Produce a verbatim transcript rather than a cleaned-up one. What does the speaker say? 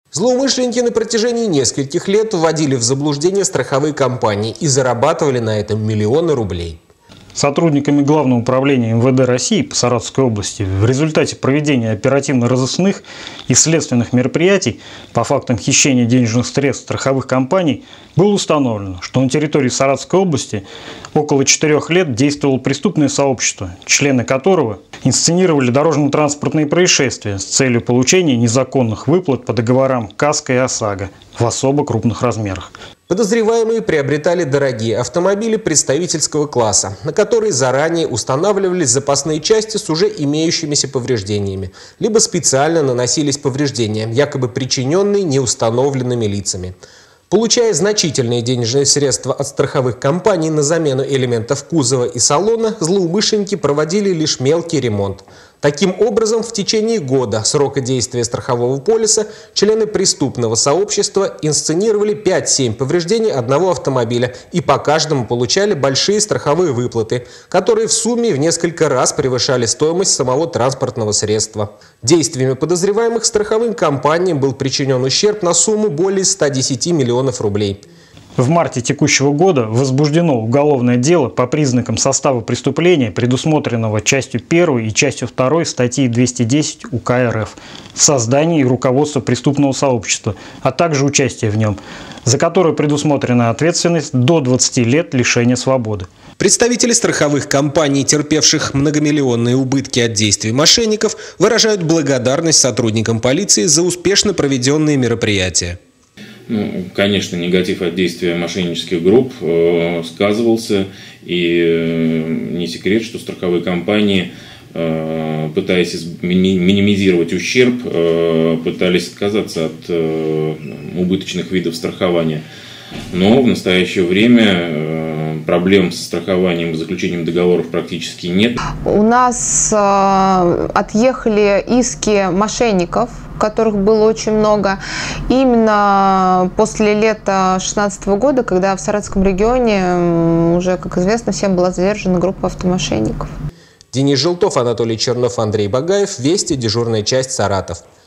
Злоумышленники на протяжении нескольких лет вводили в заблуждение страховые компании и зарабатывали на этом миллионы рублей. Сотрудниками Главного управления эм вэ дэ России по Саратовской области в результате проведения оперативно-розыскных и следственных мероприятий по фактам хищения денежных средств страховых компаний было установлено, что на территории Саратовской области около четырех лет действовало преступное сообщество, члены которого инсценировали дорожно-транспортные происшествия с целью получения незаконных выплат по договорам КАСКО и ОСАГО в особо крупных размерах. Подозреваемые приобретали дорогие автомобили представительского класса, на которые заранее устанавливались запасные части с уже имеющимися повреждениями, либо специально наносились повреждения, якобы причиненные неустановленными лицами. Получая значительные денежные средства от страховых компаний на замену элементов кузова и салона, злоумышленники проводили лишь мелкий ремонт. Таким образом, в течение года срока действия страхового полиса члены преступного сообщества инсценировали пять-семь повреждений одного автомобиля и по каждому получали большие страховые выплаты, которые в сумме в несколько раз превышали стоимость самого транспортного средства. Действиями подозреваемых страховым компаниям был причинен ущерб на сумму более ста десяти миллионов рублей. В марте текущего года возбуждено уголовное дело по признакам состава преступления, предусмотренного частью первой и частью второй статьи двести десять УК эр эф «Создание и руководство преступного сообщества», а также участие в нем, за которое предусмотрена ответственность до двадцати лет лишения свободы. Представители страховых компаний, терпевших многомиллионные убытки от действий мошенников, выражают благодарность сотрудникам полиции за успешно проведенные мероприятия. Ну, конечно, негатив от действия мошеннических групп э, сказывался, и э, не секрет, что страховые компании, э, пытаясь ми минимизировать ущерб, э, пытались отказаться от э, убыточных видов страхования. Но в настоящее время э, проблем с страхованием и заключением договоров практически нет. У нас э, отъехали иски мошенников, которых было очень много. И именно после лета две тысячи шестнадцатого года, когда в Саратовском регионе уже, как известно, всем была задержана группа автомошенников. Денис Желтов, Анатолий Чернов, Андрей Багаев. Вести. Дежурная часть. Саратов.